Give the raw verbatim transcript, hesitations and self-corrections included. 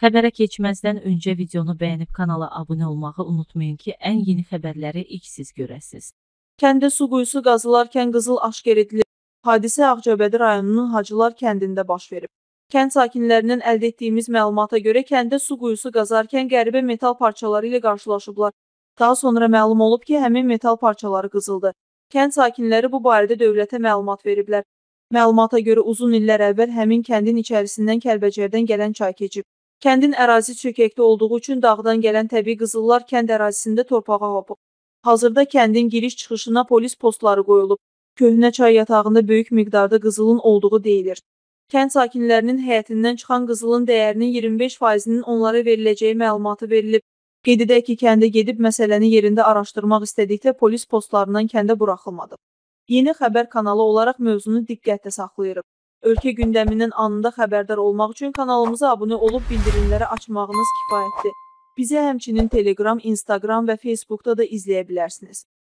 Xəbərə keçməzdən öncə videonu bəyənib kanala abunə olmağı unutmayın ki, ən yeni xəbərləri ilk siz görəsiniz. Kəndə su quyusu qazılarkən qızıl aşkar edilir. Hadisə Ağcabədi rayonunun Hacılar kəndində baş verib. Kənd sakinlərindən əldə etdiyimiz məlumata görə kəndə su quyusu qazarkən qəribə metal parçaları ilə qarşılaşıblar. Daha sonra məlum olub ki, həmin metal parçaları qızıldır. Kənd sakinləri bu barədə dövlətə məlumat veriblər. Məlumata görə uzun illər əvvəl həmin kəndin içərisindən Kəlbəcərdən gələn çay keçib. Kəndin ərazi çökəkli olduğu üçün dağdan gələn təbii qızıllar kənd ərazisində torpağa hopub. Hazırda kəndin giriş-çıxışına polis postları qoyulub. Köhnə çay yatağında böyük miqdarda qızılın olduğu deyilir. Kənd sakinlərinin həyətindən çıxan qızılın dəyərinin iyirmi beş faizinin onlara veriləcəyi məlumatı verilib. Qeyd edək ki, kəndə gedib məsələni yerində araşdırmaq istədikdə polis postlarından kəndə buraxılmadı. Yeni xəbər kanalı olaraq mövzunu diqqətlə saxlayırıq. Ölkə gündəmindən anında xəbərdar olmaq üçün kanalımıza abunə olub bildirimləri açmağınız kifayətdir. Bizi həmçinin Telegram, Instagram və Facebookda da izləyə bilərsiniz.